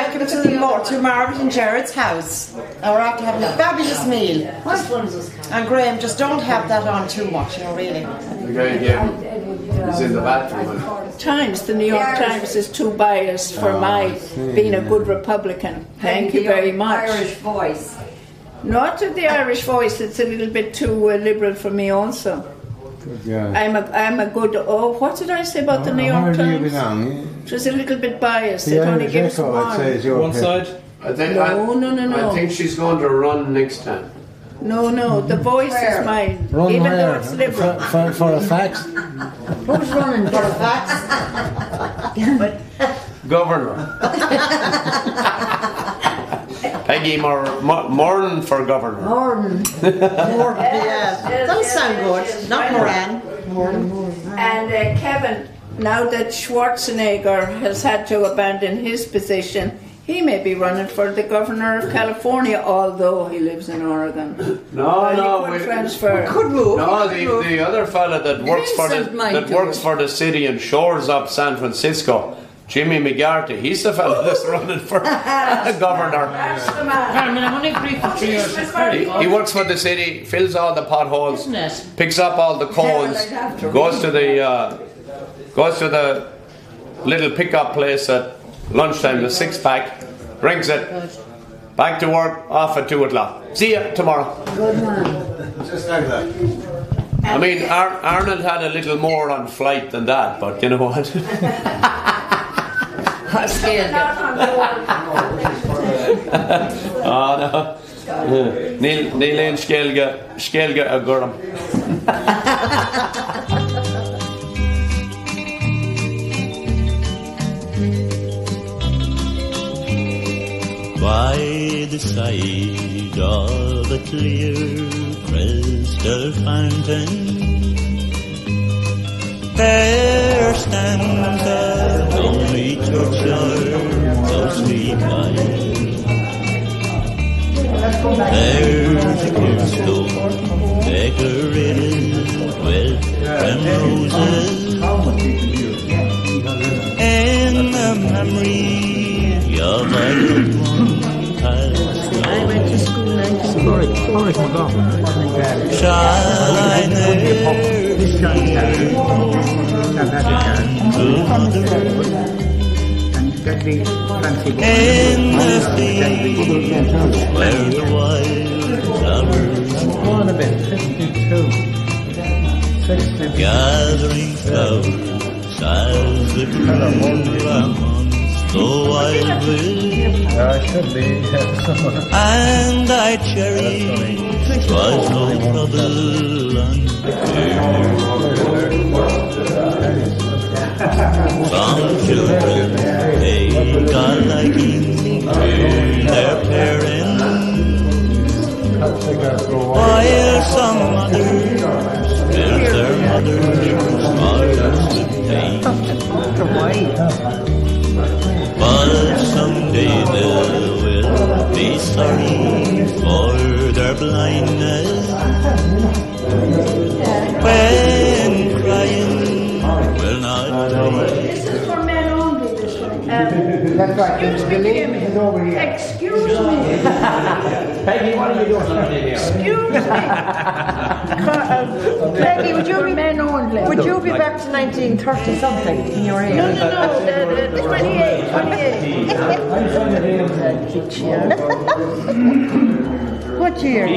welcome to Margaret and Jared's house. Now we're after having a fabulous meal. And Graham, just don't have that on too much, really. The guy is in the bathroom. Times, the New York Times is too biased for my being a good Republican. Thank you very much. Irish Voice. Not to the Irish Voice, it's a little bit too liberal for me also. Yeah. I'm a good, what did I say about the New York Times? It was a little bit biased. It only gives one side. I think she's going to run next time. No, the Voice is mine. Run even where? though it's liberal. For a fax? Who's running for a fax? Governor. Peggy Moran for governor. Moran. Yeah, those sound good. Not Moran. And Kevin, now that Schwarzenegger has had to abandon his position, he may be running for the governor of California, although he lives in Oregon. No, he could transfer. Could move. No, the other fella that works for the city and shores up San Francisco, Jimmy McGarty, he's the fella that's running for governor. He works for the city, fills all the potholes, picks up all the coals, goes to the little pickup place at lunchtime, the 6-pack, drinks it, back to work, off at 2 o'clock. See ya tomorrow. Good man. Just like that. I mean, Arnold had a little more on flight than that, but you know what? Oh no. Níl éon scéalge a gcuireann. By the side of a clear crystal fountain, there stands a lonely churchyard closely tied. There's a curbstone decorated with primroses, in the memory of my loved one passed away. I went to school in 1944. Shall I never in the field where the wild flowers gathering flowers as the cool amongst the wild will, and I cherish was no trouble some children take a liking to their parents, while some others fill their mothers' hearts with pain. But someday they will be sorry for their blindness, when crying will not This is for men only, this one. Excuse me. Peggy, what are you doing? Excuse me. Peggy, would you be men only? Would you be back to 1930 something in your age? No, 28. What year?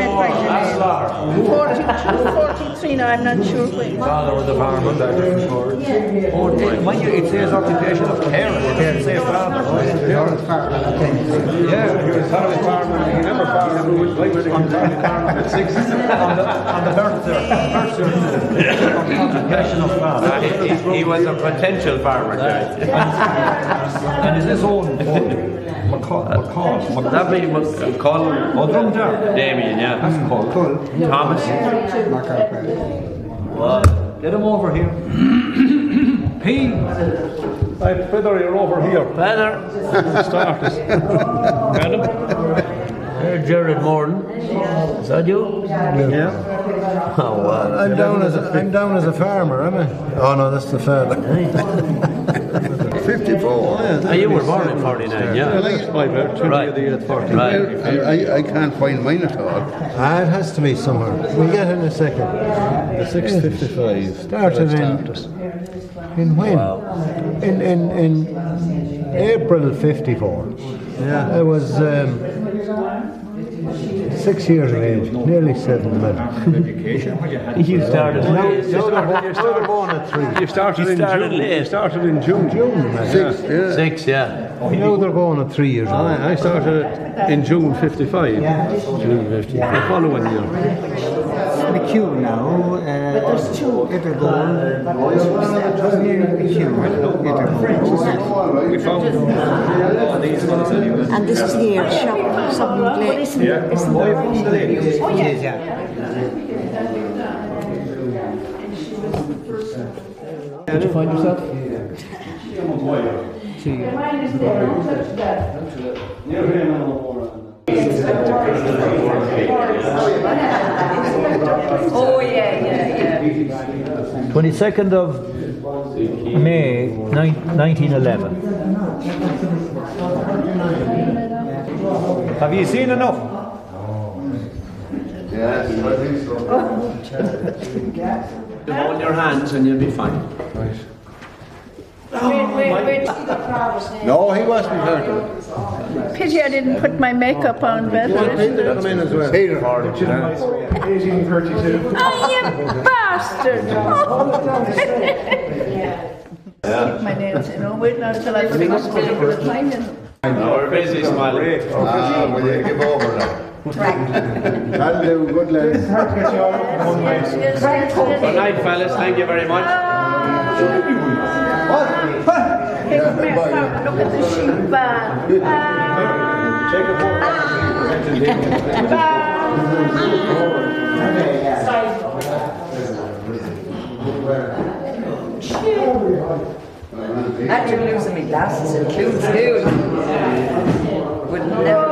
43 now, I'm not sure when. Father was a farmer back there before. Mind you, it says occupation of parent. It doesn't say father. Yeah, he was father farmer. He never farmed. He was on the birth certificate. Occupation of father. He was a potential farmer. And is this old? McCall. That be McCall. Oh, Drumjar. Damien, yeah. That's called Thomas. Well, get him over here. P. Feather, you're over here. Feather. Start this. Got him? Jared Moran. Is that you? Yeah. Oh, wow. I'm down as a farmer, am I? Oh no, that's the father. 54. You were born in 49, yeah. My birthday, right. Of the year 40. Right. I can't find mine at all. It has to be somewhere. We'll get it in a second. The 655. Started in when? Wow. In April 54. Yeah. I was 6 years of age, nearly 7 then. You started late. You were born at 3. You started in June. late. You started in June. June, man. 6, yeah. 6, yeah. Now they're going at 3 years old. I started in June 55. June 50. The following year. The queue now, it'll go nearly the queue. We found these ones anyway. And this is here, shop, something late. Did you find yourself? Oh, yeah. 22nd of May 1911. Have you seen enough? Yes, I think so. You hold your hands and you'll be fine. Right. Wait. No, he wasn't hurt. Pity I didn't put my makeup on better. Peter come in as well. Peter. 1832. Oh, you bastard! Stick my nails in. Oh, wait now till I finish putting the time in. No, we're busy smiling. Will you give over now? That'll do, good lads. Yes. Good night, fellas. Thank you very much. Hey, come here, come. Look at the sheep van. After losing my glasses in Clues School. Would never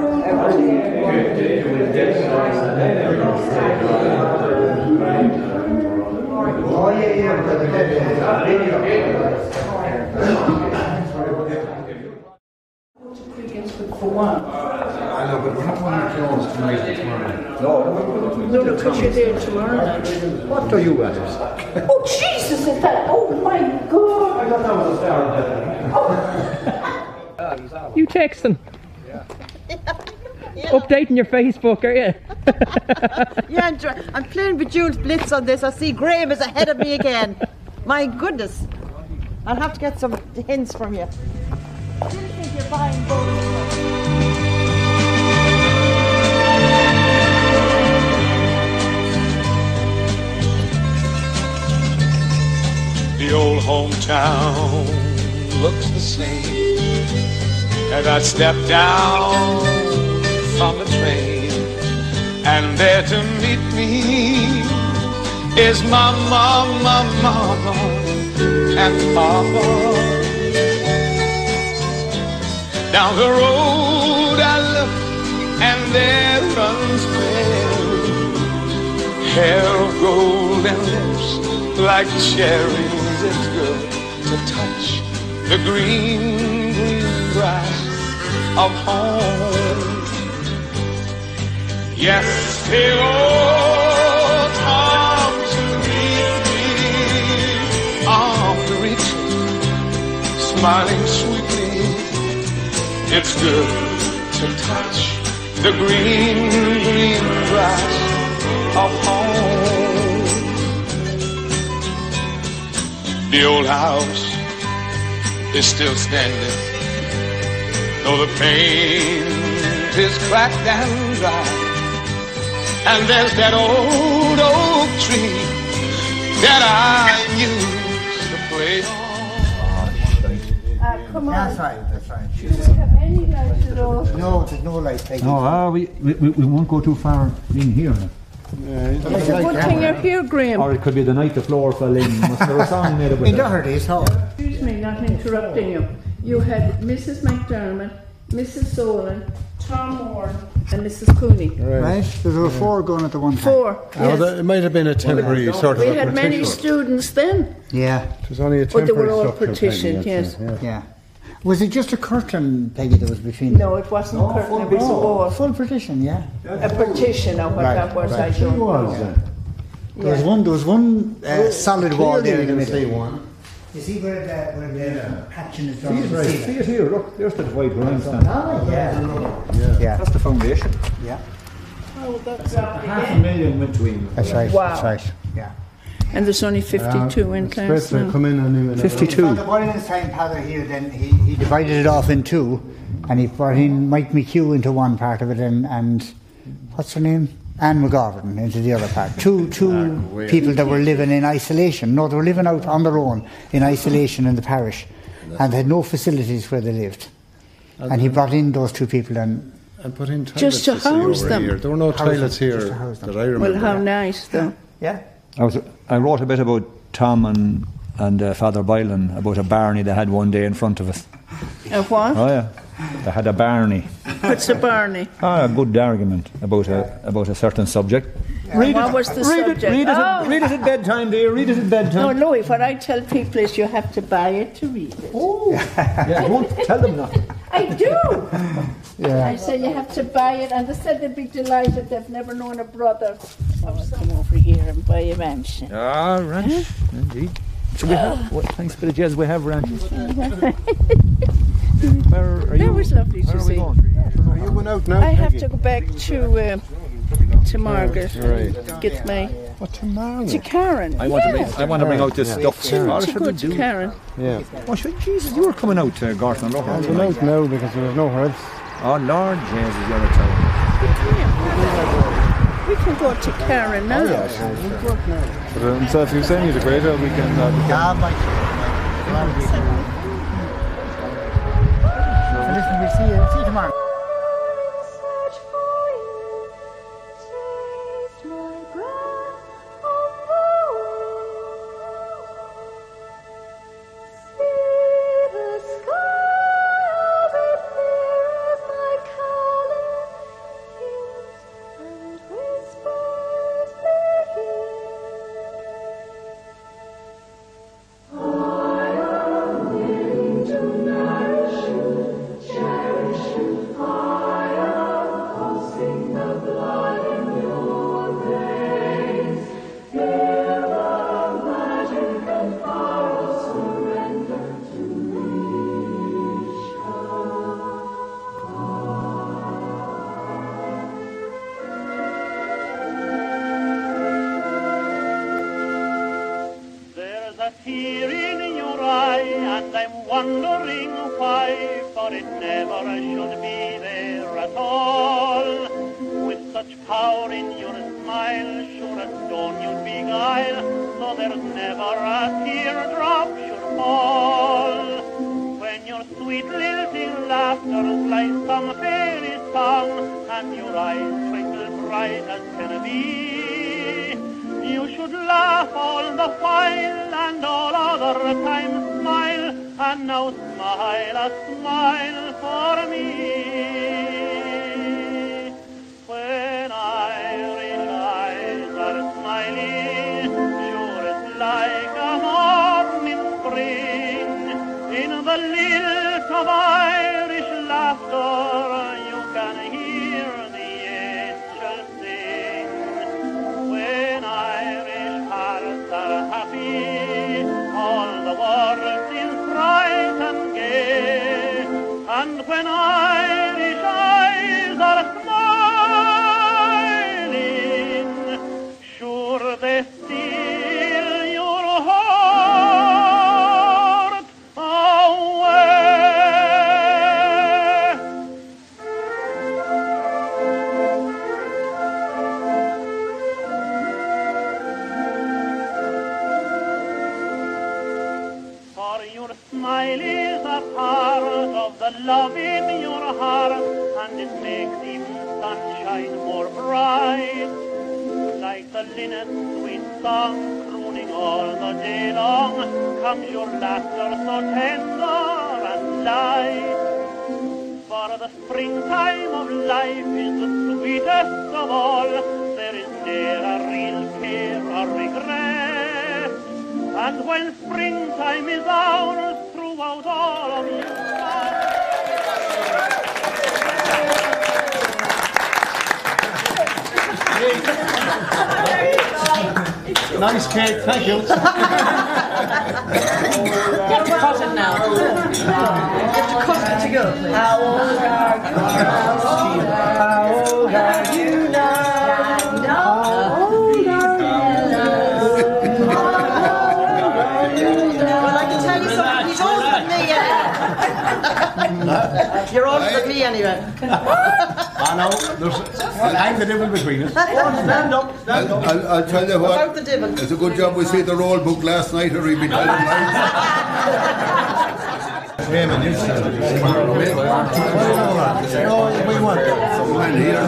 No, look what you're doing tomorrow. What are you at? Oh, Jesus, is that? Oh, my God. You texting? Updating your Facebook, are you? Yeah, I'm playing with Jules Blitz on this. I see Graham is ahead of me again. My goodness. I'll have to get some hints from you. I do think you're buying The old hometown looks the same as I step down from the train, and there to meet me is my mama and papa. Down the road I look, and there runs Mary, hair of gold and lips like cherries. It's good to touch the green grass of home. Yes, the old arms meet me, arms reaching, smiling sweetly. It's good to touch the green grass of home. The old house is still standing, though the paint is cracked and dry. And there's that old oak tree that I used to play on. Come on. That's right. Do you have any lights at all? No, there's no light. We won't go too far in here. It's a good thing you're here, Graham. Or it could be the night the floor fell in. Must there a song made up with that? Excuse me, not interrupting you. You had Mrs. McDermott, Mrs. Solon, Tom Moran, and Mrs. Cooney. Right? There were 4 going at the one time. 4. Yes. It might have been a temporary sort of We a had many partition. students then. Yeah. It was only a But they temporary were all structural thing, partitioned, yes, yes. Yeah. Was it just a curtain, Peggy, that was between them? No, it wasn't a curtain, it was a wall. Full partition, yeah. A partition of what that was, I don't know. There was one solid wall there in the see middle. one. You see where the patching is done? See it here, look, there's the white grindstone. Yeah. That's the foundation. Yeah. Oh, that's $500,000 between. That's right. Wow. That's right. Yeah. And there's only 52 in class Express now. come in and 52. At the Boylan's time, Padder here, then he divided it off in 2, and he brought in Mike McHugh into one part of it, and what's her name? Anne McGovern into the other part. Two people that were living in isolation. No, they were living out on their own in isolation in the parish, and had no facilities where they lived. And he brought in those 2 people and put in toilets. Just to house them. Here. There were no toilets here that I remember. Well, how nice, though. yeah. I wrote a bit about Tom and Father Boylan, about a barney they had one day in front of us. A what? Oh yeah, they had a barney. What's a barney? A good argument about a certain subject. What was the subject? Read it at bedtime, dear. Read it at bedtime. No, Louis, what I tell people is you have to buy it to read it. Oh, yeah, don't tell them that. I do. Yeah. I say you have to buy it, and they said they'd be delighted. They've never known a brother. I will come over here and buy a mansion. Ah, ranch, indeed. So we have, thanks for the jazz, we have ranches. Where are you? That was lovely Where to are we see. going? Are you going out now? I have Peggy? to go back to Margaret. Get my What, to Margaret? to Karen. I want to bring out this stuff. To go to Karen. Yeah. Oh, Jesus, you were coming out to Garth and I'm Lough. going out now because there was nowhere else. Oh, Lord Jesus, you're a town. We can go to Karen now. So if you send me the greater, we can... So listen, we'll see you tomorrow. wondering why, for it never should be there at all. With such power in your smile, sure as stone you'd beguile, so there's never a teardrop should fall. When your sweet lilting laughter like some fairy song, and your eyes twinkle bright as can be, you should laugh all the while, and all other times smile, and now smile a smile for me. When Irish eyes are smiling, sure it's like a morning spring. In the lilt of Irish laughter, you can hear the angels sing. When Irish hearts are happy, all the world seems bright and gay. And when Irish eyes are smiling, sure they steal your heart away. For your smile is a part of the love in your heart, and it makes even sunshine more bright. Like the linnet sweet song crooning all the day long, comes your laughter so tender and light. For the springtime of life is the sweetest of all. There is ne'er a real care or regret. And when springtime is ours throughout all of you. Nice cake, thank you. Get to cut it now. Get to cut it to go. How old are you now? How old are you now? How old are you now? Well, I can tell you something. He's older than me anyway. You're older than me anyway. I know, I'm the devil between us. Stand up. I'll tell you what, About the devil. it's a good job we see the roll book last night or he'd be telling lies. Raymond, you said it. No, we want Someone here.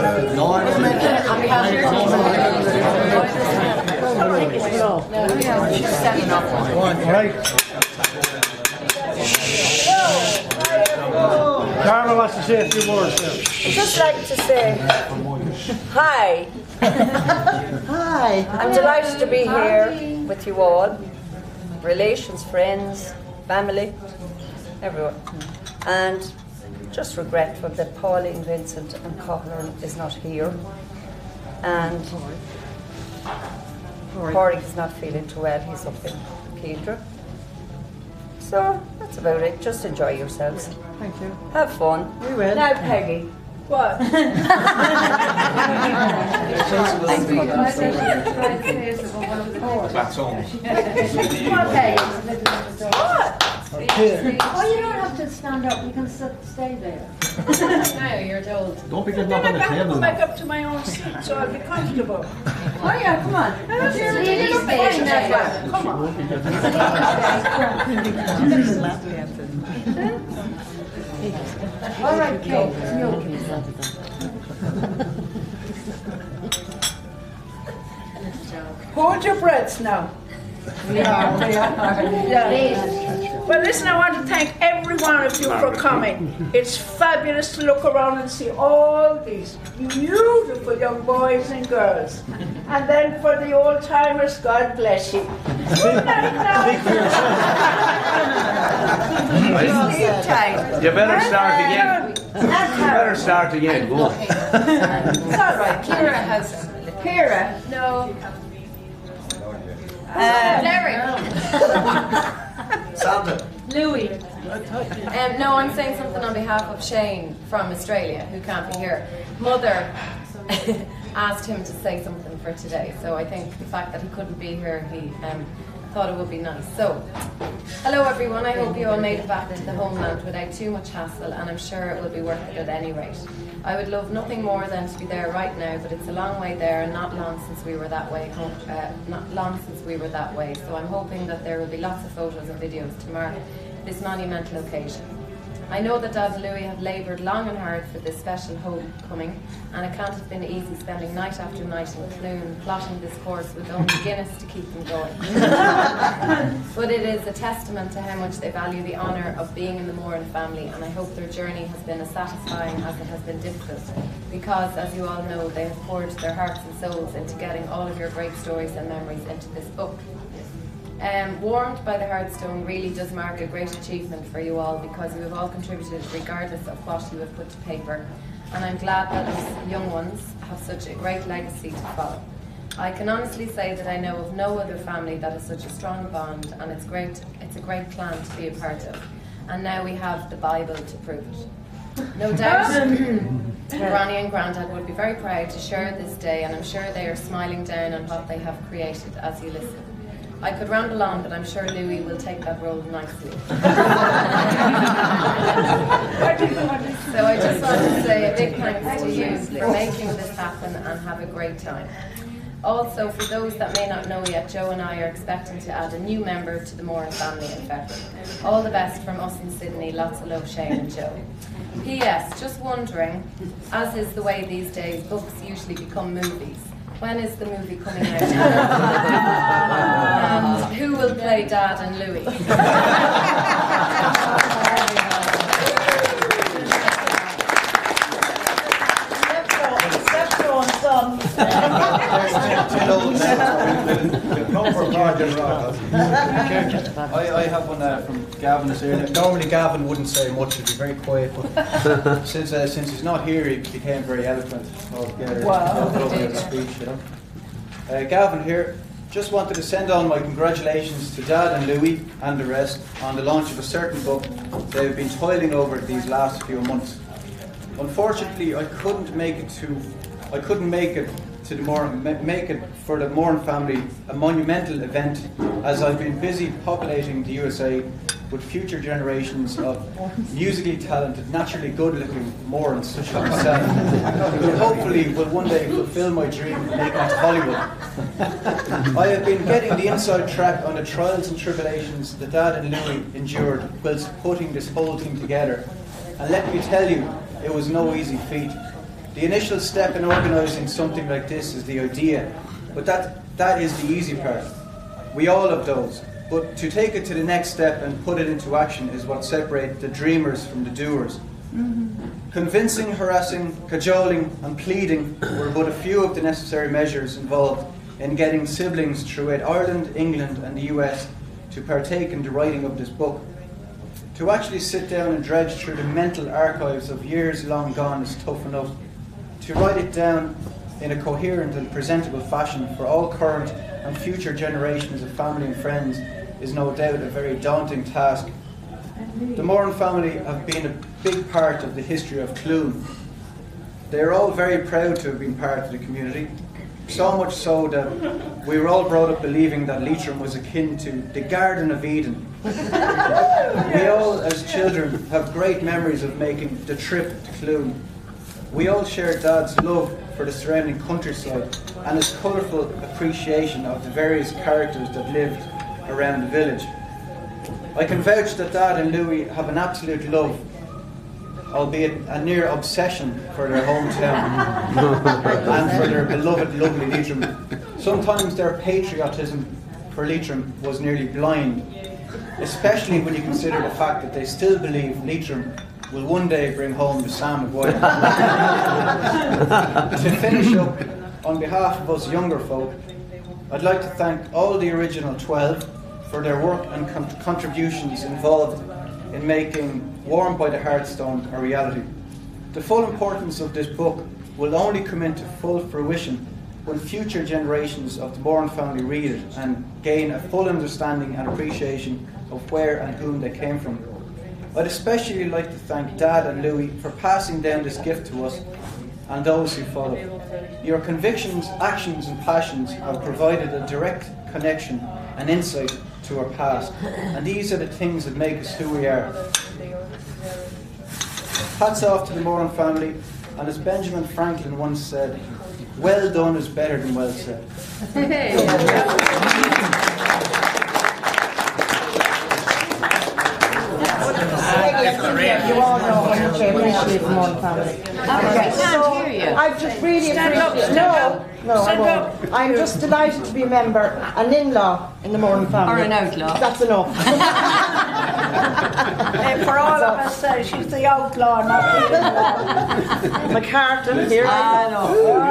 Right. Carla wants to say a few words. I'd just like to say hi. Hi. I'm delighted to be here with you all, relations, friends, family, everyone. And just regretful that Pauline, Vincent and Cochran is not here. And Corey is not feeling too well, he's up in Keeldra. So that's about it. Just enjoy yourselves. Thank you. Have fun. We will. Now, Peggy. What? That's all. What? Oh, you don't have to stand up. You can stay there. No, you're told. Don't be getting Then up I on the got to table. go back up to my own seat so I'll be comfortable. Oh yeah, come on. Come on. All right, Kate. Hold your breaths now. Yeah. Well, listen, I want to thank every one of you for coming. It's fabulous to look around and see all these beautiful young boys and girls. And then for the old timers, God bless you. Good night now. Sleep tight. You better start again. Better start again. Go on. It's all right. Kira has. Kira. No. Larry. Sandra. Louis. No, I'm saying something on behalf of Shane from Australia, who can't be here. Mother asked him to say something for today, so I think the fact that he couldn't be here, he thought it would be nice. So, hello everyone, I hope you all made it back to the homeland without too much hassle, and I'm sure it will be worth it at any rate. I would love nothing more than to be there right now, but it's a long way there and not long since we were that way. So I'm hoping that there will be lots of photos and videos to mark this monumental occasion. I know that Dad and Louis have laboured long and hard for this special homecoming, and it can't have been easy spending night after night in Clune plotting this course with only Guinness to keep them going. But it is a testament to how much they value the honour of being in the Moran family, and I hope their journey has been as satisfying as it has been difficult, because as you all know, they have poured their hearts and souls into getting all of your great stories and memories into this book. Warmed by the Hearthstone really does mark a great achievement for you all, because you have all contributed regardless of what you have put to paper, and I'm glad that these young ones have such a great legacy to follow. I can honestly say that I know of no other family that has such a strong bond, and it's a great clan to be a part of, and now we have the Bible to prove it. No doubt Granny and Grandad would be very proud to share this day, and I'm sure they are smiling down on what they have created as you listen. I could ramble on, but I'm sure Louis will take that role nicely. So I just want to say a big thanks to you for making this happen, and have a great time. Also, for those that may not know yet, Joe and I are expecting to add a new member to the Moran family in February. All the best from us in Sydney. Lots of love, Shane and Joe. P.S. Just wondering, as is the way these days, books usually become movies. When is the movie coming out? And who will play Dad and Louis? I have one from Gavin this earlier. Normally Gavin wouldn't say much, he'd be very quiet, but since he's not here, he became very eloquent altogether. Wow. The speech, you know. Gavin here, just wanted to send on my congratulations to Dad and Louis and the rest on the launch of a certain book they've been toiling over these last few months. Unfortunately, I couldn't make it for the Moran family a monumental event, as I've been busy populating the USA with future generations of musically talented, naturally good-looking Morans such as myself, who hopefully will one day fulfill my dream of making it to Hollywood. I have been getting the inside track on the trials and tribulations that Dad and Louis endured whilst putting this whole thing together, and let me tell you, it was no easy feat. The initial step in organising something like this is the idea, but that is the easy part. We all have those, but to take it to the next step and put it into action is what separates the dreamers from the doers. Convincing, harassing, cajoling and pleading were but a few of the necessary measures involved in getting siblings throughout Ireland, England and the US to partake in the writing of this book. To actually sit down and dredge through the mental archives of years long gone is tough enough. To write it down in a coherent and presentable fashion for all current and future generations of family and friends is no doubt a very daunting task. The Moran family have been a big part of the history of Clune. They are all very proud to have been part of the community, so much so that we were all brought up believing that Leitrim was akin to the Garden of Eden. We all, as children, have great memories of making the trip to Clune. We all share Dad's love for the surrounding countryside and his colourful appreciation of the various characters that lived around the village. I can vouch that Dad and Louis have an absolute love, albeit a near obsession, for their hometown and for their beloved, lovely Leitrim. Sometimes their patriotism for Leitrim was nearly blind, especially when you consider the fact that they still believe Leitrim will one day bring home the Sam Maguire. To finish up, on behalf of us younger folk, I'd like to thank all the original 12 for their work and contributions involved in making Warmed by the Hearthstone a reality. The full importance of this book will only come into full fruition when future generations of the Moran family read it and gain a full understanding and appreciation of where and whom they came from. I'd especially like to thank Dad and Louis for passing down this gift to us and those who follow. Your convictions, actions and passions have provided a direct connection and insight to our past, and these are the things that make us who we are. Hats off to the Moran family, and as Benjamin Franklin once said, well done is better than well said. You all know how much I appreciate the Moran family. I just really appreciate. No, I won't. I'm just delighted to be a member, an in-law in the Moran family. Or an outlaw. That's enough. For all of us, she's the outlaw, not the in-law. McCartan here. I know.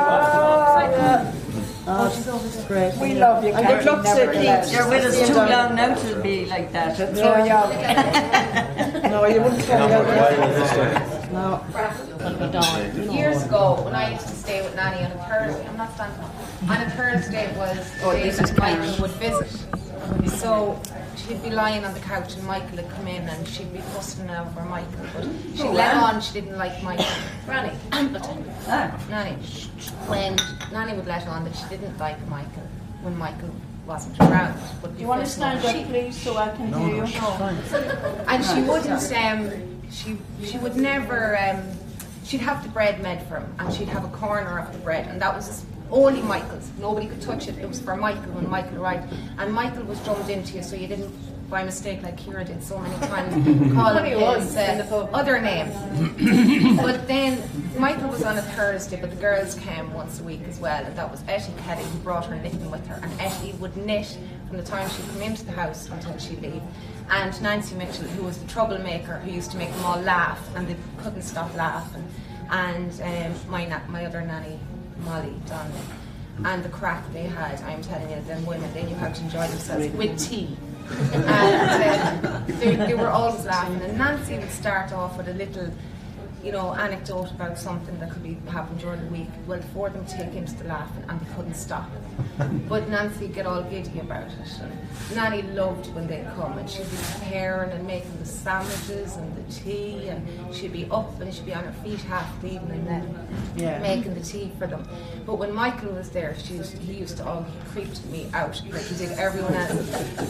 Oh, she's always great. We love you, and good luck to Keith. You're with us too long now to be like that. Throw you out. No, you wouldn't throw me out. No. Years ago, when I used to stay with Nanny on a Thursday, I'm not standing up. On a Thursday was the day that Michael would visit. So she'd be lying on the couch and Michael would come in and she'd be fussing over Michael. But she let on she didn't like Michael. Granny, Nanny. When Nanny would let on that she didn't like Michael when Michael wasn't around. Do you want to stand up, please, so I can hear you? No. And she wouldn't. She would never. She'd have the bread made for him, and she'd have a corner of the bread, and that was only Michael's. Nobody could touch it. It was for Michael when Michael arrived, and Michael was drummed into you, so you didn't, by mistake, like Kira did so many times, call him his other name. But then Michael was on a Thursday, but the girls came once a week as well, and that was Etty Kelly who brought her knitting with her, and Etty would knit from the time she'd come into the house until she'd leave. And Nancy Mitchell, who was the troublemaker, who used to make them all laugh, and they couldn't stop laughing. And my other nanny, Molly, Donnelly. And the crack they had, I'm telling you, them women, they knew how to enjoy themselves with tea. And they were always laughing. And Nancy would start off with a little, anecdote about something that could be happened during the week. Well, for them to take into the laughing, and they couldn't stop it. But Nancy would get all giddy about it. And Nanny loved when they'd come, and she'd be preparing and making the sandwiches and the tea, and she'd be up and she'd be on her feet half the evening then making the tea for them. But when Michael was there, he used to he creeped me out like he did everyone else.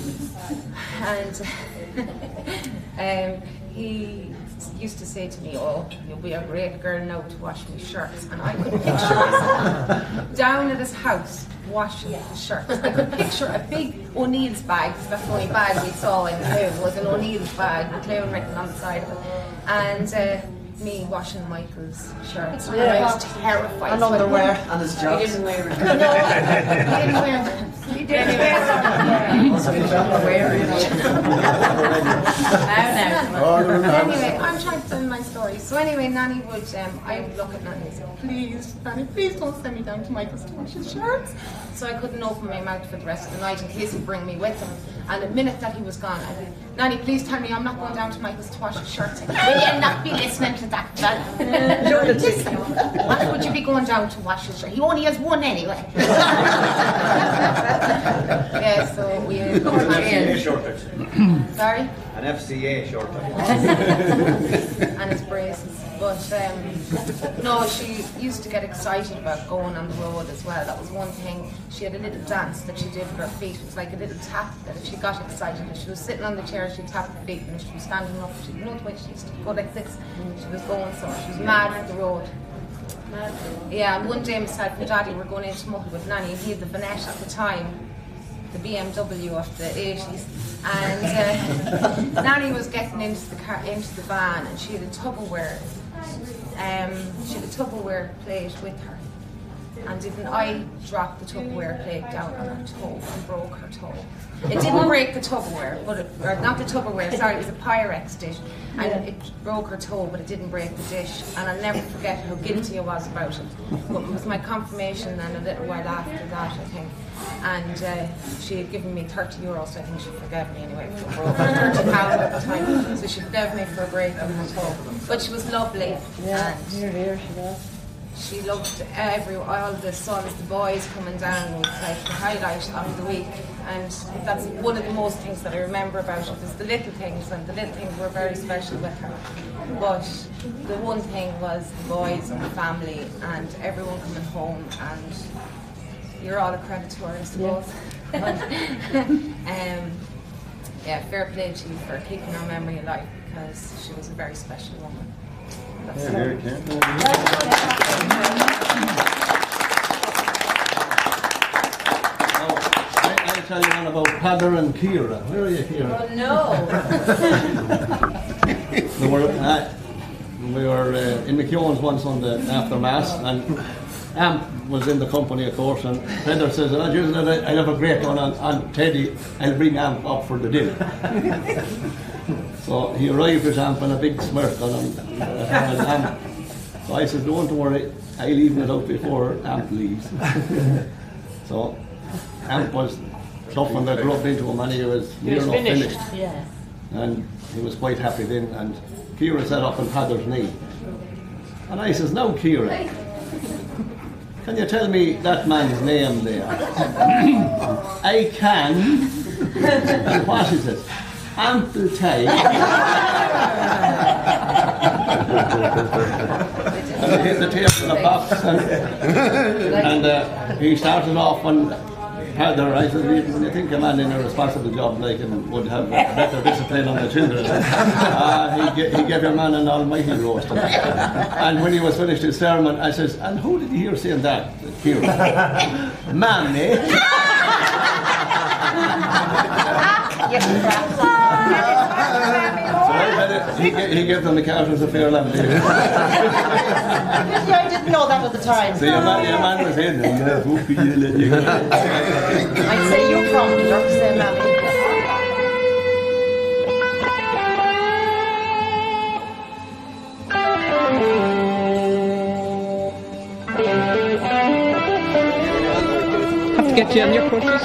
And he used to say to me, "Oh, you'll be a great girl now to wash me shirts." And I could picture myself down at his house washing his shirts. I could picture a big O'Neill's bag, because that's the only bag we saw in the town, was an O'Neill's bag with clown written on the side of it. And me washing Michael's shirts. And I was terrified. And underwear. And his jocks. He didn't wear it. No, he didn't wear it. Anyway, I'm trying to tell my story. So anyway, Nanny would, I would look at Nanny and say, "Please, Nanny, please don't send me down to Michael's to wash his shirts." So I couldn't open my mouth for the rest of the night in case he'd bring me with him. And the minute that he was gone, I'd be, "Nanny, please tell me I'm not going down to Michael's to wash his shirts." "Will you not be listening to that fella? Listen, why would you be going down to wash his shirt? He only has one anyway." Yeah, so we FCA shortage. Sorry? An FCA shortage. And his braces. But no, she used to get excited about going on the road as well. That was one thing. She had a little dance that she did with her feet. It was like a little tap that if she got excited, if she was sitting on the chair, she'd tap her feet, and if she was standing up, she'd the way she used to go like this. She was going somewhere. She was mad for the road. Yeah, and one day myself and Daddy were going into Muckle with Nanny, and he had the Vanette at the time, the BMW of the 80s, and Nanny was getting into the van, and she had a Tupperware plate with her, and I dropped the Tupperware plate down on her toe and broke her toe. It didn't break the Tupperware, or not the Tupperware, sorry, it was a Pyrex dish, and it broke her toe, but it didn't break the dish, and I'll never forget how guilty I was about it. But it was my confirmation then a little while after that, I think, and she had given me €30, so I think she forgave me anyway, for over £30 at the time, so she forgave me for a break on her toe. But she was lovely. Yeah, and here she was. she loved all the sons, the boys coming down was like the highlight of the week, and that's one of the most things that I remember about it is the little things, and the little things were very special with her. But the one thing was the boys and the family and everyone coming home, and you're all a credit to her, I suppose. Yeah, fair play to you for keeping her memory alive, because she was a very special woman. That's very cool. I'll tell you one about Padder and Ciara. Where are you, Ciara? Oh no! We were in McKeown's one Sunday after Mass, and Amp was in the company, of course, and Pedder says, "I have a great one on Teddy, I'll bring Amp up for the dinner." So he arrived with Amp and a big smirk on him. So I said, "Don't worry, I'll even it out before Amp leaves." So Amp was chuffing the grub into him, and he was near enough finished. Yeah. And he was quite happy then, and Ciara sat up on Padder's knee. And I says, "Now Ciara, can you tell me that man's name there?" "I can." "And what is it?" "Ample time." And he hit the table in a box, and he started off on Padder. I said, "When you think a man in a responsible job like him would have better discipline on the children?" He gave your man an almighty roast. And when he was finished his sermon, I says, "And who did you hear saying that, Ciara?" "Mammy." So he gave them the cartons of fair lamb. I didn't know that at the time. So your man was in there. I'd say you prompted her to say Mammy. to get you on your crutches.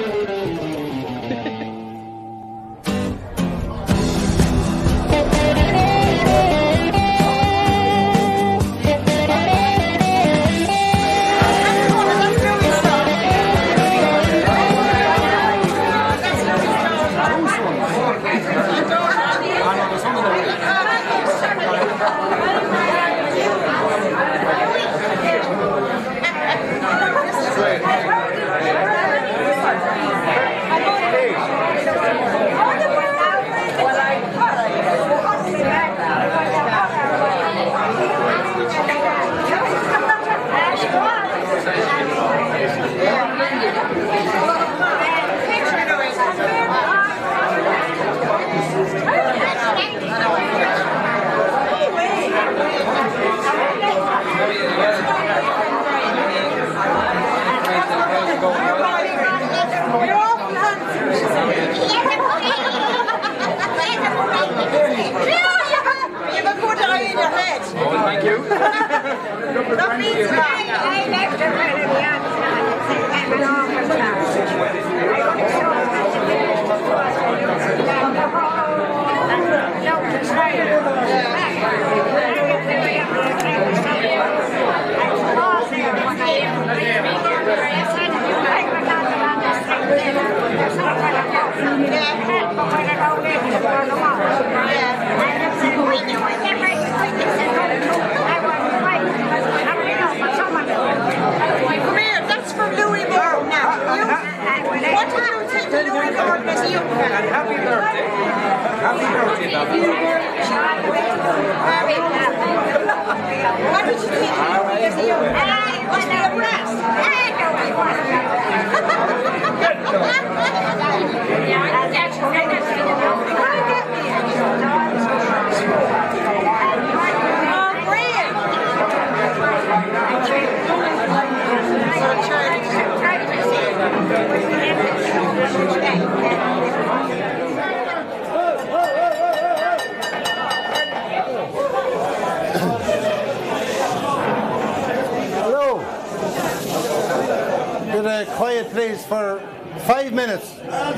Quiet please for 5 minutes.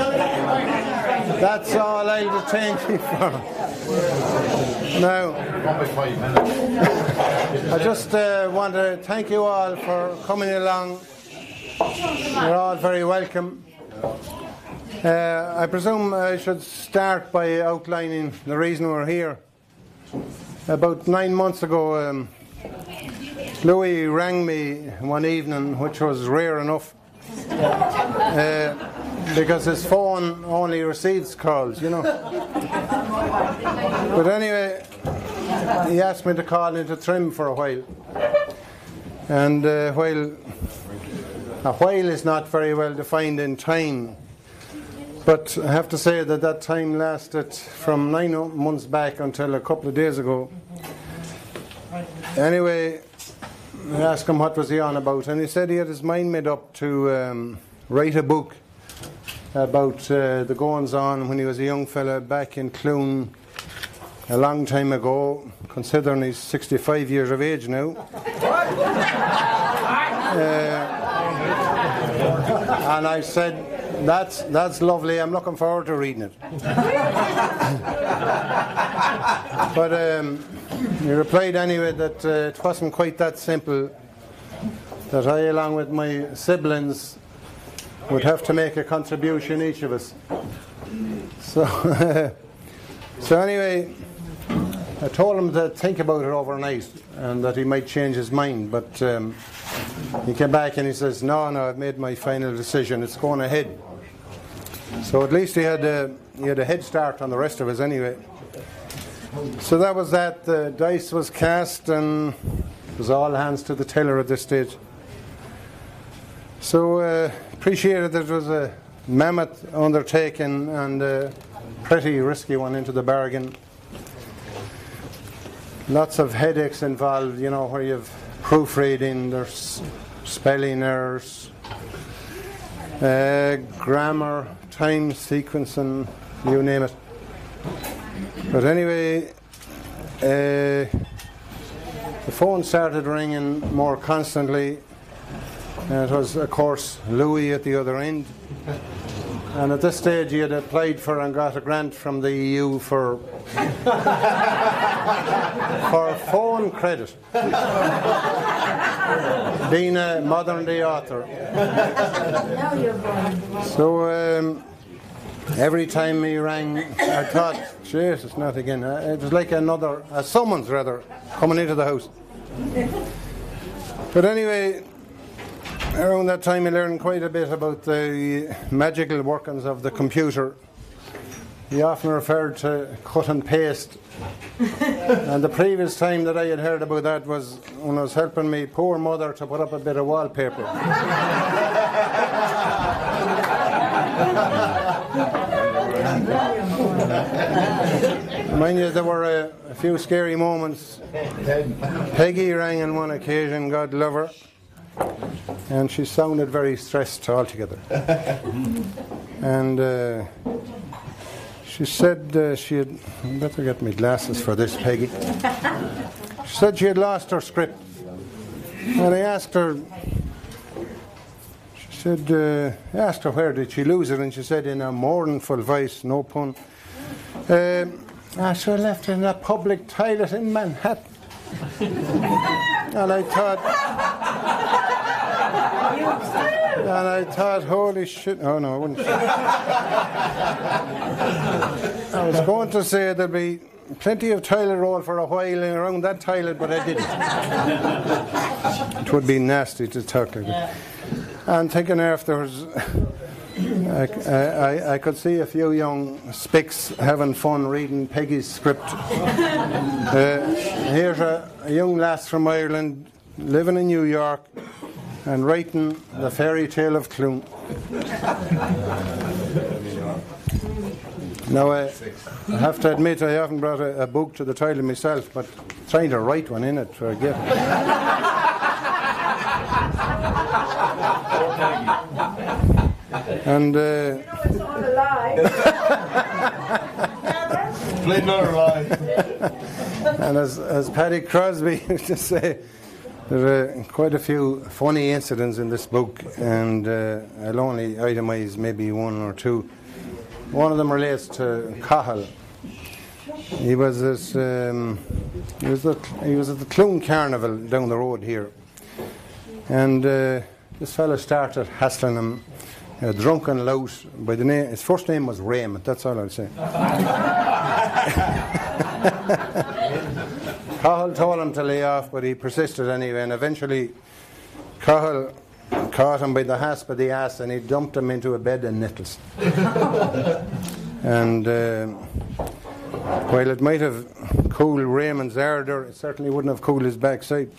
That's all I'll detain you for. Now, I just want to thank you all for coming along. You're all very welcome. I presume I should start by outlining the reason we're here. About 9 months ago, Louis rang me one evening, which was rare enough, because his phone only receives calls, you know. But anyway, he asked me to call into Trim for a while. And while a while is not very well defined in time, but I have to say that that time lasted from 9 months back until a couple of days ago. Anyway, I asked him what was he on about, and he said he had his mind made up to write a book about the goings on when he was a young fella back in Clune a long time ago, considering he's 65 years of age now. And I said, that's lovely, I'm looking forward to reading it. But he replied anyway that it wasn't quite that simple, that I, along with my siblings, would have to make a contribution, each of us. So, so anyway, I told him to think about it overnight and that he might change his mind, but he came back and he says, no, I've made my final decision, it's going ahead. So at least he had a head start on the rest of us anyway. So that was that. The dice was cast and it was all hands to the tiller at this stage. So appreciated that it was a mammoth undertaking and a pretty risky one into the bargain. Lots of headaches involved, you know, where you've proofreading, there's spelling errors, grammar, time sequencing, you name it. But anyway, the phone started ringing more constantly, And it was, of course, Louis at the other end. And at this stage he had applied for and got a grant from the EU for phone credit. Being a modern day author. So every time he rang, I thought, Jesus, not again. It was like a summons rather, coming into the house. But anyway, around that time I learned quite a bit about the magical workings of the computer. He often referred to cut and paste. And the previous time that I had heard about that was when I was helping my poor mother to put up a bit of wallpaper. Mind you, there were a few scary moments. Peggy rang on one occasion, God love her, and she sounded very stressed altogether. And she said she had, I better get my glasses for this, Peggy. She said she had lost her script. And I asked her, I asked her where did she lose it, and she said in a mournful voice, no pun, I should have left it in a public toilet in Manhattan. And I thought, holy shit. Oh no, I wouldn't. I was going to say there'd be plenty of toilet roll for a while around that toilet, but I didn't. It would be nasty to talk like that. And thinking afterwards, I could see a few young spics having fun reading Peggy's script. Here's a young lass from Ireland living in New York and writing the fairy tale of Clune. Now, I have to admit I haven't brought a book to the toilet myself, but trying to write one in it for a gift. And and as Paddy Crosby used to say, there are quite a few funny incidents in this book, and I'll only itemise maybe one or two. One of them relates to Cahill. He was at the Clune Carnival down the road here, and this fellow started hassling him, a drunken lout by the name. His first name was Raymond. That's all I'll say. Cahill told him to lay off, but he persisted anyway, and eventually Cahill caught him by the hasp of the ass and he dumped him into a bed in nettles. And while it might have cooled Raymond's ardour, it certainly wouldn't have cooled his backside.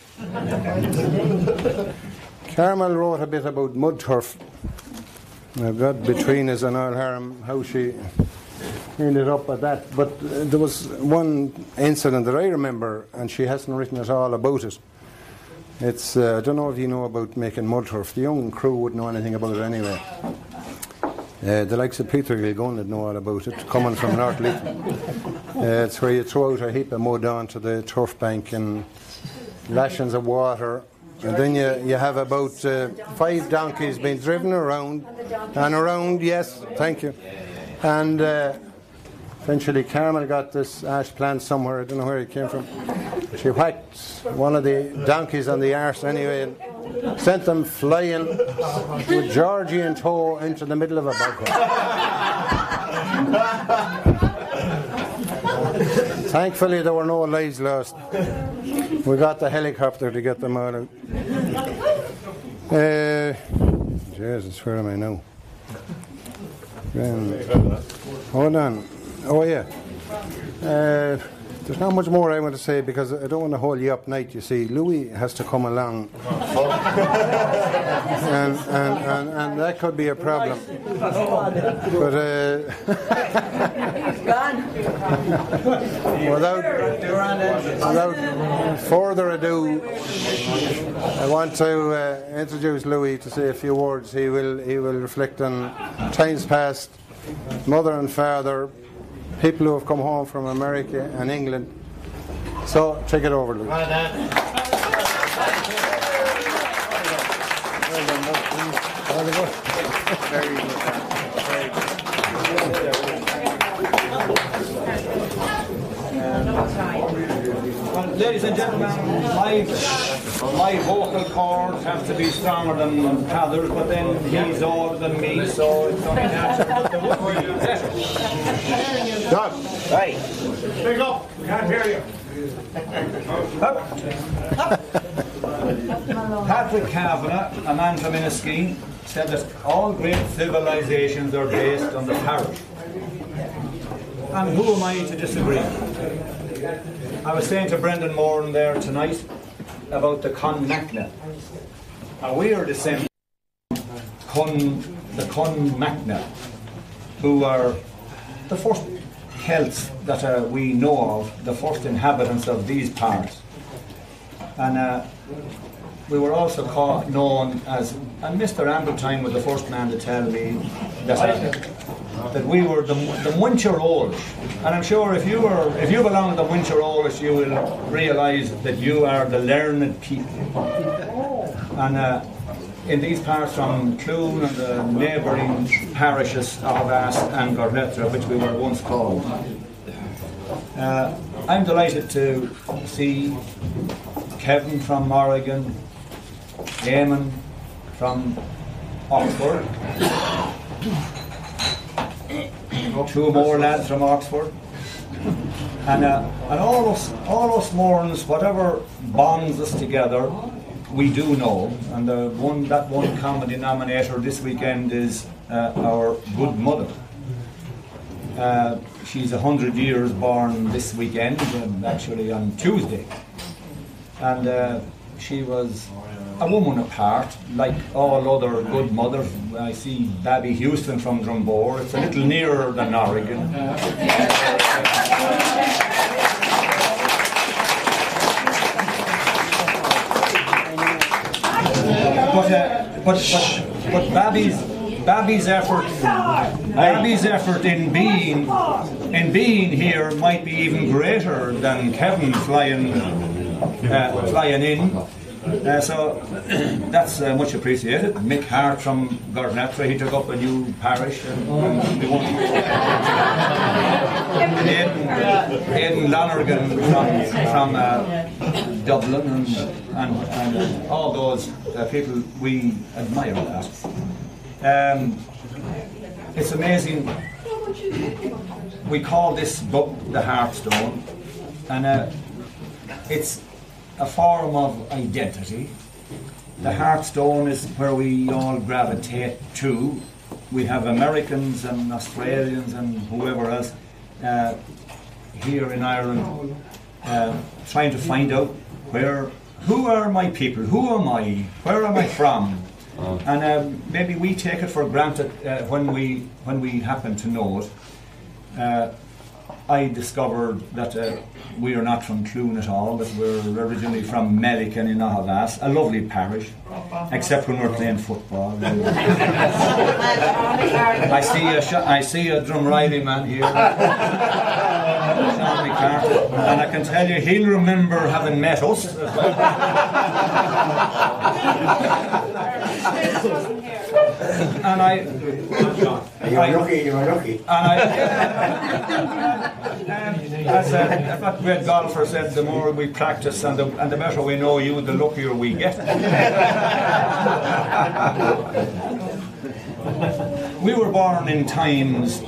Carmel wrote a bit about mud turf. Now, God between us and all harm, how she ended up at that. But there was one incident that I remember, and she hasn't written at all about it. It's, I don't know if you know about making mud turf. The young crew wouldn't know anything about it anyway. The likes of Peter Gilgun would know all about it, coming from North Leitrim. It's where you throw out a heap of mud onto the turf bank and lashings of water. And then you have about 5 donkeys being driven around and around, yes, thank you. And eventually Carmel got this ash plant somewhere, I don't know where it came from. She whacked one of the donkeys on the arse anyway and sent them flying with Georgie in tow into the middle of a bog. Thankfully there were no lives lost. We got the helicopter to get them out of. Jesus, where am I now? Hold on. Oh yeah. There's not much more I want to say because I don't want to hold you up night, you see. Louis has to come along. and that could be a problem. But He's gone. without further ado, I want to introduce Louis to say a few words. He will reflect on times past, mother and father, people who have come home from America and England. So, take it over, Louis. Well done. Very good. Very good. Well, ladies and gentlemen, my vocal cords have to be stronger than others, but then he's older than me, so it's only natural that the would be better. Done. Right. Speak up. We can't hear you. Patrick Kavanagh, a man from Inniskeen, said that all great civilizations are based on the parish. And who am I to disagree? I was saying to Brendan Moran there tonight about the Con Macna. Now we are the same the Con Macna, who are the first Celts that we know of, the first inhabitants of these parts. And we were also known as, and Mr. Ambletine was the first man to tell me that we were the Muncher Irish. And I'm sure if you belong to the Muncher Irish, you will realise that you are the learned people. And in these parts from Clune and the neighbouring parishes of Ast and Gornetra, which we were once called. I'm delighted to see Kevin from Oregon, Eamon from Oxford, two more lads from Oxford, and all us Morans, whatever bonds us together, we do know, and that one common denominator this weekend is our good mother. She's 100 years born this weekend, actually on Tuesday, and she was a woman apart, like all other good mothers. I see Babby Houston from Drumbore. It's a little nearer than Oregon. But Babby's effort in being here might be even greater than Kevin flying in. So that's much appreciated. Mick Hart from Gornetra, he took up a new parish, and we won't. Aidan Lonergan from Dublin, and all those people, we admire that. It's amazing. We call this book the Hearthstone, and it's a form of identity. The Hearthstone is where we all gravitate to. We have Americans and Australians and whoever else here in Ireland trying to find out who are my people, who am I, where am I from, and maybe we take it for granted when we happen to know it. I discovered that we are not from Clune at all, that we're originally from Mellican in Ahavas, a lovely parish, except when we're playing football. I see a Drumreilly man here, Sean McCarthy, and I can tell you he'll remember having met us as well. And you were lucky. As that great golfer said, the more we practice and the better we know you, the luckier we get. We were born in times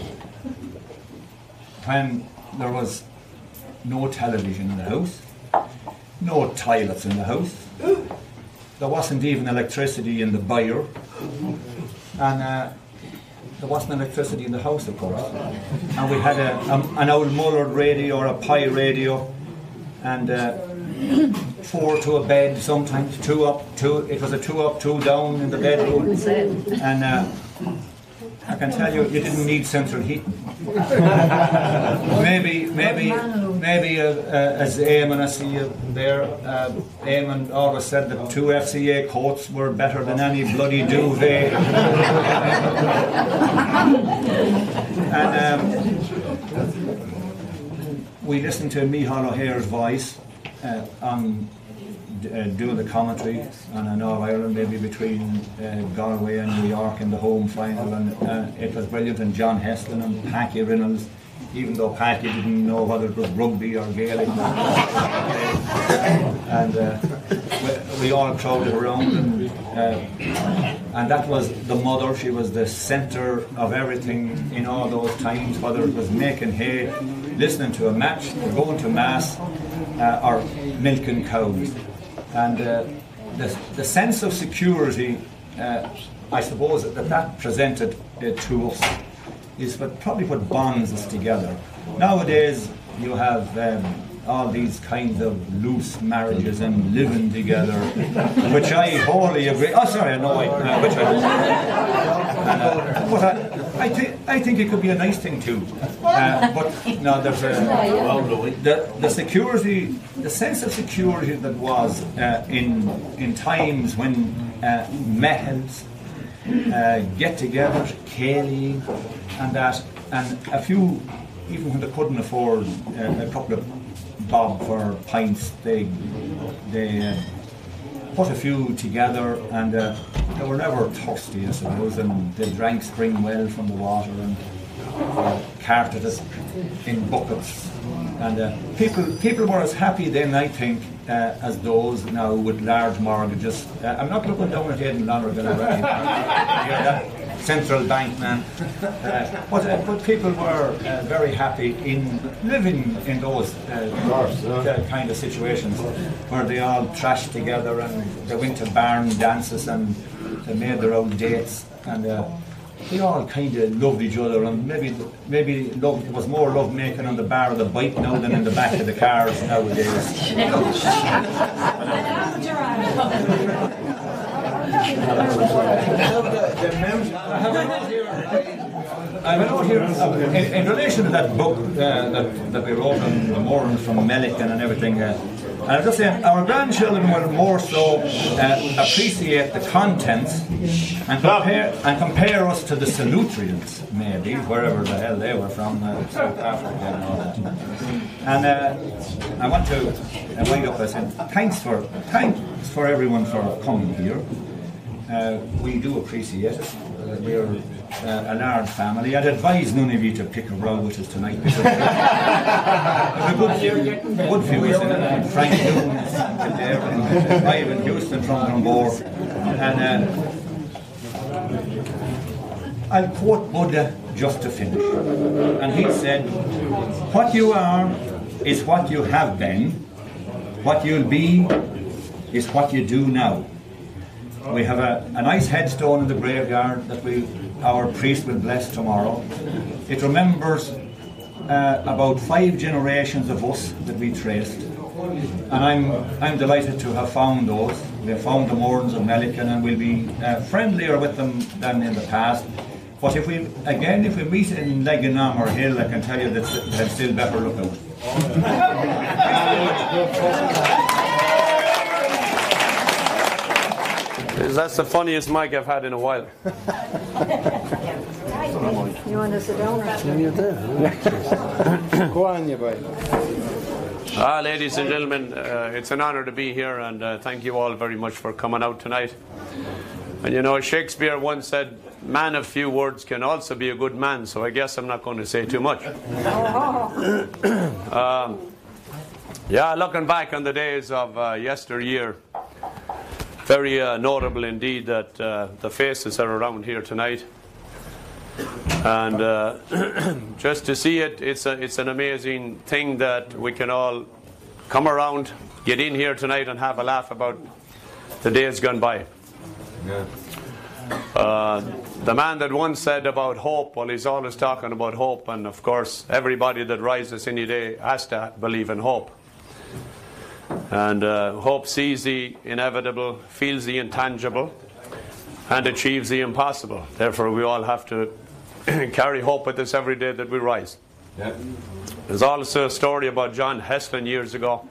when there was no television in the house, no toilets in the house, there wasn't even electricity in the byre, and there wasn't electricity in the house, of course. And we had an old Mullard radio or a Pi radio, and 4 to a bed, sometimes 2 up, 2. It was a 2 up, 2 down in the bedroom. And I can tell you, you didn't need central heating. maybe as Eamon, I see you there, Eamon always said that 2 FCA coats were better than any bloody duvet. And we listened to Micheál O'Hare's voice on do the commentary on an All-Ireland, maybe between Galway and New York in the home final, and it was brilliant. And John Heslin and Packy Reynolds, even though Packy didn't know whether it was rugby or Gaelic. And we all crowded around, and that was the mother. She was the centre of everything in all those times, whether it was making hay, listening to a match, or going to mass, or milking cows. And the sense of security, I suppose, that presented to us is probably what bonds us together. Nowadays, you have all these kinds of loose marriages and living together, which I wholly agree. Oh, sorry, no, which but I think it could be a nice thing too. But no, there's the security, the sense of security that was in times when mehels, get-togethers, céilín, and a few, even when they couldn't afford a couple of bob for pints, they put a few together, and they were never thirsty, I suppose, and they drank spring well from the water and carted it in buckets. And people were as happy then, I think, as those now with large mortgages. I'm not looking down at Aidan Lonergan or anything. That central bank man. But people were very happy in living in those kind of situations where they all trashed together and they went to barn dances and they made their own dates, and they all kind of loved each other, and maybe love, it was more love making on the bar of the bike now than in the back of the cars nowadays. I have a note here in relation to that book that we wrote on the Moran from Mellican and everything. And I'm just saying, our grandchildren will more so appreciate the contents and compare us to the Solutreans, maybe, wherever the hell they were from, South Africa and all that. And I want to wind up by saying thanks for everyone for coming here. We do appreciate it. We're a large family. I'd advise none of you to pick a row with us tonight, because there's a good few in it, and Frank Jones there, and Ivan Houston from Drumbour. And I'll quote Buddha just to finish. And he said, "What you are is what you have been. What you'll be is what you do now." We have a nice headstone in the graveyard that our priest will bless tomorrow. It remembers about 5 generations of us that we traced, and I'm delighted to have found those. We have found the Morans of Mellican, and we'll be friendlier with them than in the past. But if we meet in Leganam or Hill, I can tell you that they'll still better look out. That's the funniest mic I've had in a while. You want to sit down? Go on, you boy. Ladies and gentlemen, it's an honour to be here, and thank you all very much for coming out tonight. And you know, Shakespeare once said, "Man of few words can also be a good man," so I guess I'm not going to say too much. Looking back on the days of yesteryear, very notable indeed that the faces are around here tonight, and just to see it's an amazing thing that we can all come around, get in here tonight and have a laugh about the days gone by. Yeah. The man that once said about hope, well, he's always talking about hope, and of course everybody that rises any day has to believe in hope. And hope sees the inevitable, feels the intangible, and achieves the impossible. Therefore, we all have to carry hope with us every day that we rise. Yeah. There's also a story about John Heslin years ago.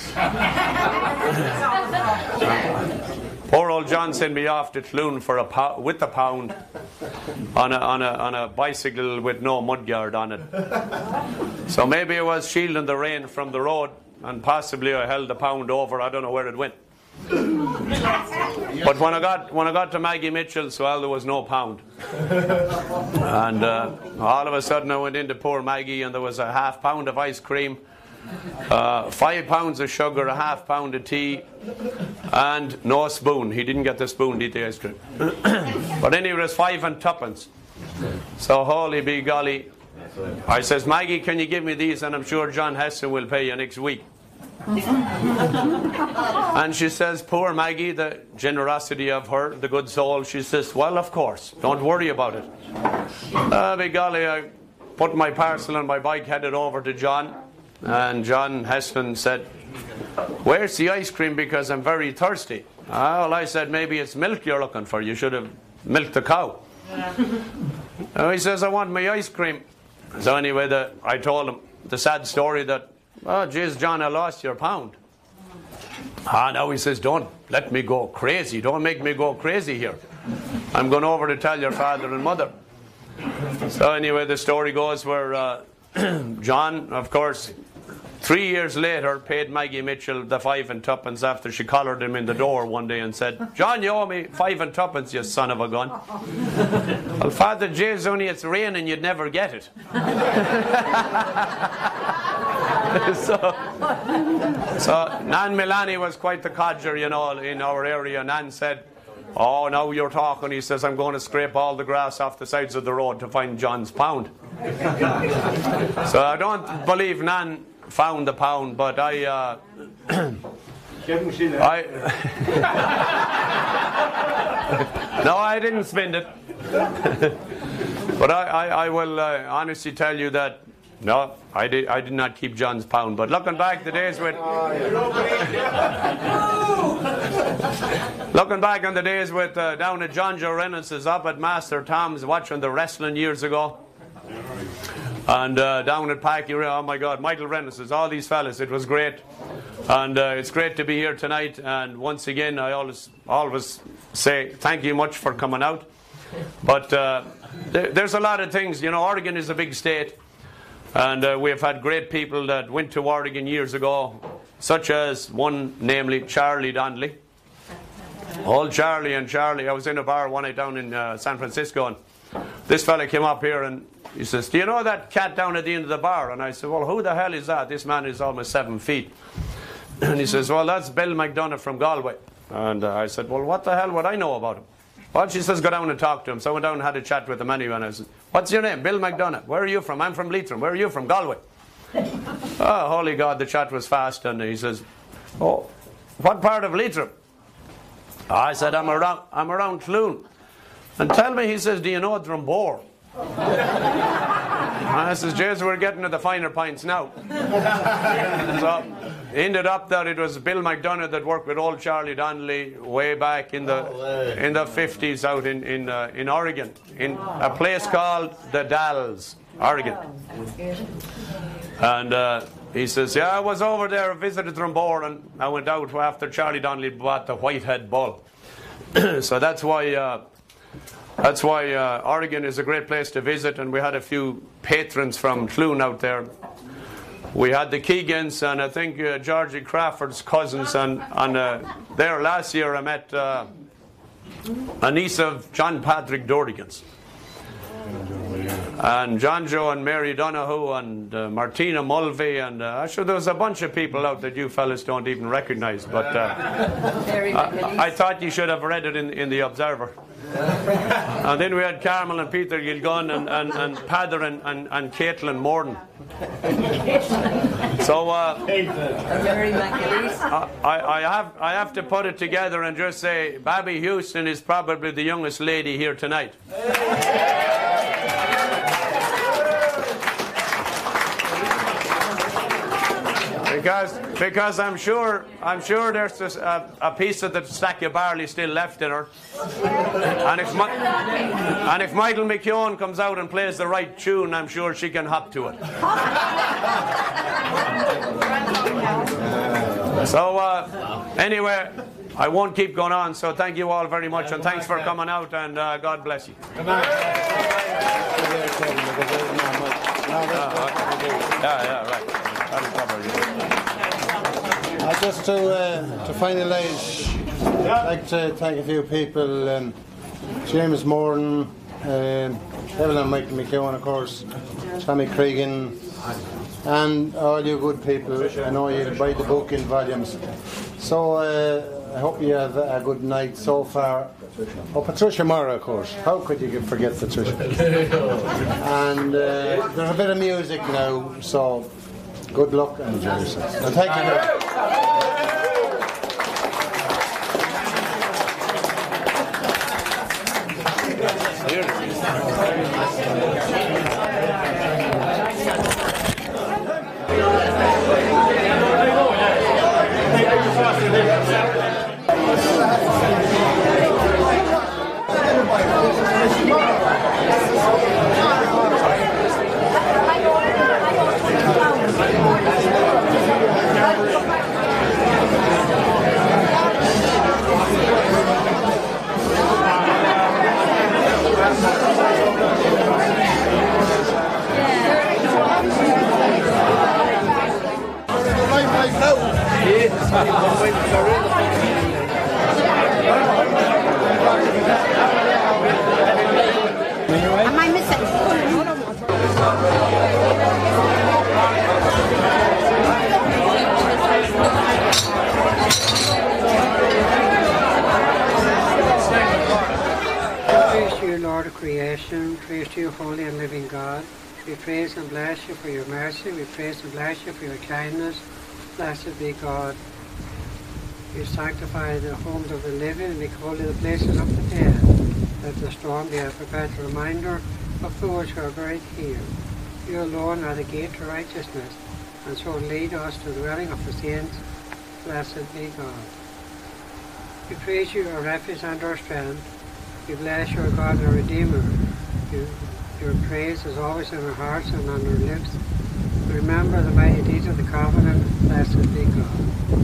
Poor old John sent me off to Clune for with a pound on a bicycle with no mudguard on it. So maybe it was shielding the rain from the road, and possibly I held the pound over. I don't know where it went. But when I got to Maggie Mitchell's, well, there was no pound. And all of a sudden I went into poor Maggie and there was a half pound of ice cream, 5 pounds of sugar, a half pound of tea, and no spoon. He didn't get the spoon to eat the ice cream. But anyway, it was 5 and 2pence. So holy be golly, I says, Maggie, can you give me these? And I'm sure John Heston will pay you next week. And she says, poor Maggie, the generosity of her, the good soul, she says, well, of course, don't worry about it. By golly, I put my parcel on my bike, headed over to John, and John Heston said, where's the ice cream, because I'm very thirsty. Well, I said, maybe it's milk you're looking for, you should have milked the cow. He says, I want my ice cream. So anyway, I told him the sad story that, oh, geez, John, I lost your pound. Now he says, don't let me go crazy. Don't make me go crazy here. I'm going over to tell your father and mother. So anyway, the story goes where John, of course, 3 years later, paid Maggie Mitchell the 5 and 2pence after she collared him in the door one day and said, John, you owe me 5 and 2pence, you son of a gun. Well, Father Jay's only it's raining, you'd never get it. So Nan Milani was quite the codger, you know, in our area. Nan said, oh, now you're talking. He says, I'm going to scrape all the grass off the sides of the road to find John's pound. So I don't believe Nan found the pound, but no, I didn't spend it. But I will honestly tell you that no, I did not keep John's pound. But looking back the days with looking back on the days with down at John Joe Reynolds' up at Master Tom's watching the wrestling years ago. And down at Packy, oh my God, Michael Reynolds, all these fellas, it was great. And it's great to be here tonight. And once again, I always say thank you much for coming out. But there's a lot of things, you know, Oregon is a big state. And we have had great people that went to Oregon years ago, such as one, namely Charlie Donnelly. Old Charlie and Charlie, I was in a bar one night down in San Francisco, and this fella came up here and he says, do you know that cat down at the end of the bar? And I said, well, who the hell is that? This man is almost 7 feet. And he says, well, that's Bill McDonough from Galway. And I said, well, what the hell would I know about him? Well, she says, go down and talk to him. So I went down and had a chat with him anyway. And I said, what's your name? Bill McDonough. Where are you from? I'm from Leitrim. Where are you from? Galway. Oh, holy God, the chat was fast. And he says, oh, what part of Leitrim? I said, I'm around Clune. And tell me, he says, do you know Drumbore? I says, James, we're getting to the finer points now. So ended up that it was Bill McDonough that worked with old Charlie Donnelly way back in the 50s out in Oregon, in a place called the Dalles, Oregon. And he says, yeah, I was over there, visited Drumbore, and I went out after Charlie Donnelly bought the Whitehead Bull. So that's why Oregon is a great place to visit, and we had a few patrons from Clune out there. We had the Keegans, and I think Georgie Crawford's cousins, and there last year I met a niece of John Patrick Dordigans. And John Joe and Mary Donoghue and Martina Mulvey, and I'm sure there was a bunch of people out that you fellas don't even recognise, but I thought you should have read it in the Observer. And then we had Carmel and Peter Gilgun and Padder and Caitlin Moran. So I have to put it together and just say Babby Houston is probably the youngest lady here tonight. Because I'm sure there's just a piece of the stack of barley still left in her. And if Michael McKeown comes out and plays the right tune, I'm sure she can hop to it. So anyway, I won't keep going on. So thank you all very much, and thanks for coming out, and God bless you. Yeah, right. That'll cover you. Just to finalise, I'd like to thank a few people, James Moran, Kevin and Michael McEwen, of course, Tommy Cregan, and all you good people. I know you buy the book in volumes. So I hope you have a good night so far. Oh, Patricia Mara, of course. How could you forget Patricia? And there's a bit of music now, so good luck and enjoy yourselves. And thank you very much. Am I missing? Praise to you, Lord of creation. Praise to you, holy and living God. We praise and bless you for your mercy. We praise and bless you for your kindness. Blessed be God. You sanctify the homes of the living and make holy the places of the dead. Let the storm be a perpetual reminder of those who are buried here. You alone are the gate to righteousness, and so lead us to the dwelling of the saints. Blessed be God. We praise you, our refuge and our strength. We bless you, our God and our Redeemer. Your praise is always in our hearts and on our lips. We remember the mighty deeds of the covenant. Blessed be God.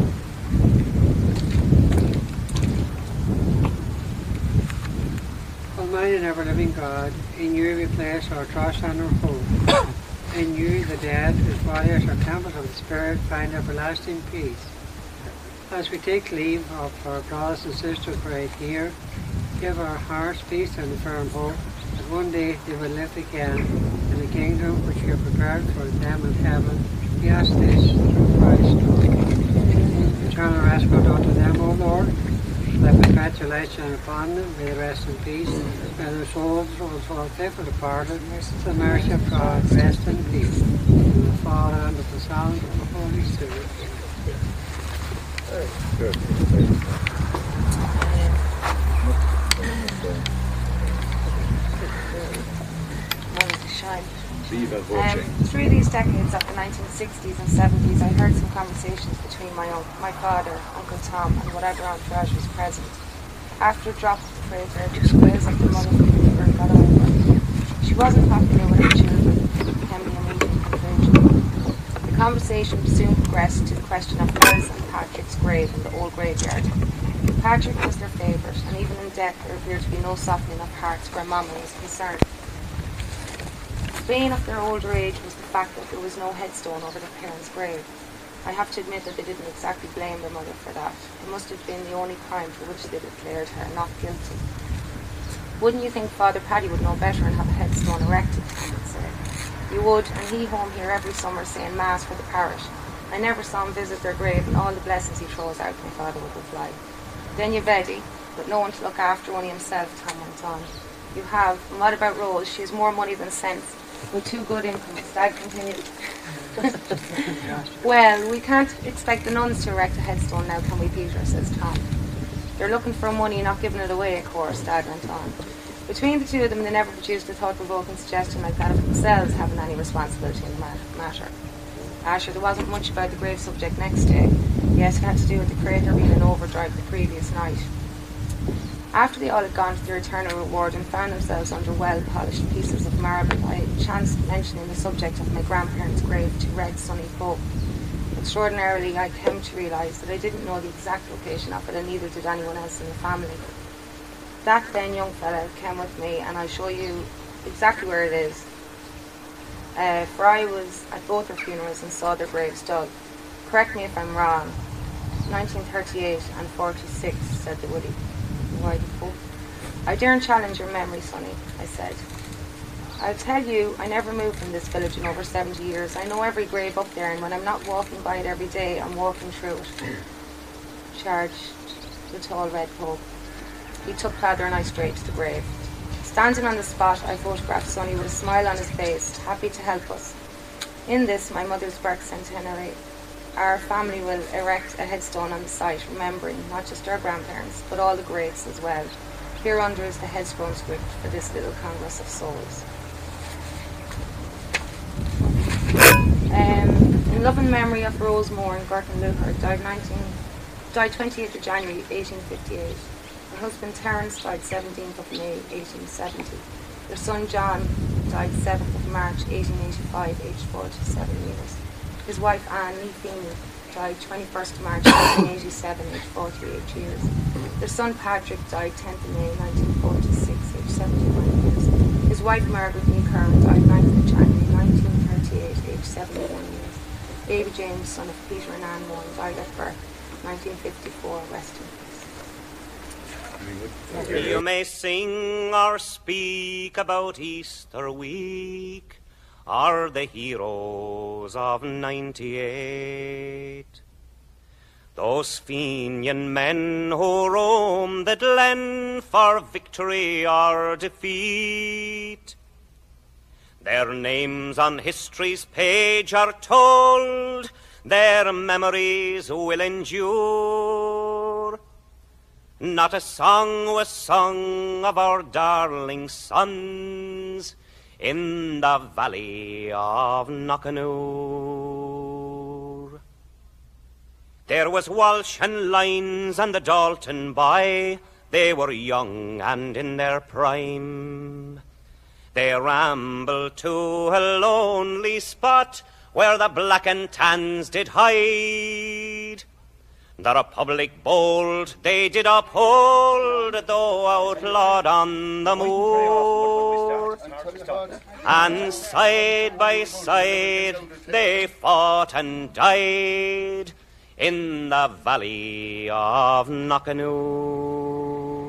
Almighty and ever-living God, in you we place our trust and our hope. In you the dead, whose bodies are temples of the Spirit, find everlasting peace. As we take leave of our brothers and sisters buried here, give our hearts peace and a firm hope that one day they will live again in the kingdom which you have prepared for them in heaven. We ask this through Christ. Eternal rest go unto them, O Lord. Let perpetual light shine upon them. May they rest in peace. May their souls, those faithful departed, the mercy of God, rest in peace. In the Father, and of the Son, and of the Holy Spirit. Through these decades of the 1960s and 70s, I heard some conversations between my father, Uncle Tom, and whatever entourage was present. After it dropped the freighter, the squares of the mother river got over. She wasn't popular with her children, can be immediate conclusion. The conversation soon progressed to the question of Liz and Patrick's grave in the old graveyard. Patrick was their favourite, and even in death there appeared to be no softening of hearts where Mama was concerned. The bane of their older age was the fact that there was no headstone over their parents' grave. I have to admit that they didn't exactly blame their mother for that. It must have been the only crime for which they declared her not guilty. Wouldn't you think Father Paddy would know better and have a headstone erected, I would say. You would, and he home here every summer saying Mass for the parish. I never saw him visit their grave, and all the blessings he throws out, my father would reply. Then you've Eddie, but no one to look after, only himself, Tom went on. You have, and what about Rose? She has more money than sense, with 2 good incomes. Dad continued. Well, we can't expect the nuns to erect a headstone now, can we, Peter, says Tom. They're looking for money, not giving it away, of course, Dad went on. Between the two of them, they never produced a thought-provoking suggestion like that of themselves having any responsibility in the matter. Asher, there wasn't much about the grave subject next day. Yes, it had to do with the crater being in overdrive the previous night. After they all had gone to their eternal reward and found themselves under well-polished pieces of marble, I chanced mentioning the subject of my grandparents' grave to Red Sunny folk. Extraordinarily, I came to realise that I didn't know the exact location of it, and neither did anyone else in the family. That then young fella came with me, and I'll show you exactly where it is. For I was at both their funerals and saw their graves dug. Correct me if I'm wrong. 1938 and 46, said the Woody. Why the Pope? I daren't challenge your memory, Sonny, I said. I'll tell you, I never moved from this village in over 70 years. I know every grave up there, and when I'm not walking by it every day, I'm walking through it. Charged the tall red Pope. He took Father and I straight to the grave. Standing on the spot, I photographed Sonny with a smile on his face, happy to help us. In this, my mother's birth centenary, our family will erect a headstone on the site, remembering not just our grandparents, but all the greats as well. Here under is the headstone script for this little Congress of Souls. In loving memory of Rose Moran, Gertrude Luher, died 28th of January 1858. Her husband Terence died 17th of May 1870. Their son John died 7th of March 1885, aged 47 years. His wife Anne Feeney died 21st of March 1887, aged 48 years. Their son Patrick died 10th of May 1946, aged 71 years. His wife Margaret Curran died 9th of January 1938, aged 71 years. Baby James, son of Peter and Anne Moran, died at birth 1954, rest in peace. You may sing or speak about Easter week, or the heroes of '98. Those Fenian men who roamed the glen for victory or defeat. Their names on history's page are told, their memories will endure. Not a song was sung of our darling sons in the valley of Knockanure. There was Walsh and Lyons and the Dalton Boy, they were young and in their prime. They rambled to a lonely spot where the black and tans did hide. The Republic bold they did uphold, though outlawed on the moor. And side by side they fought and died in the valley of Knockanure.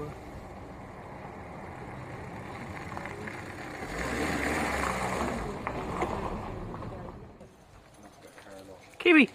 Kiwi!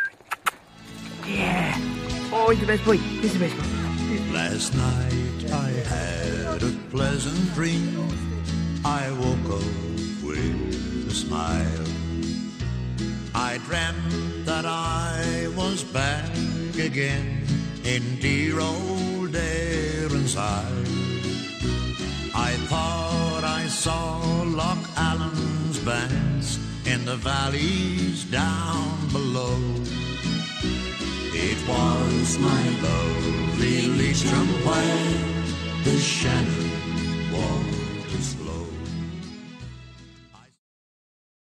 Yeah! Oh, he's the best boy. He's the best boy. Last night I had a pleasant dream. I woke up with a smile. I dreamt that I was back again in dear old Erin's-Isle. I thought I saw Loch Allen's banks in the valleys down below. It was my lovely Leitrim way, the Shannon